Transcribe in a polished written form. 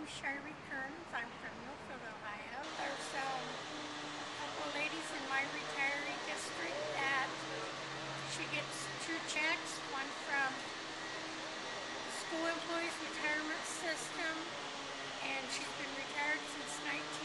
name's Shiry Keirns. I'm from Milford, Ohio. There's a couple of ladies in my retiree district that she gets two checks, one from the School Employees Retirement System, and she's been retired since 19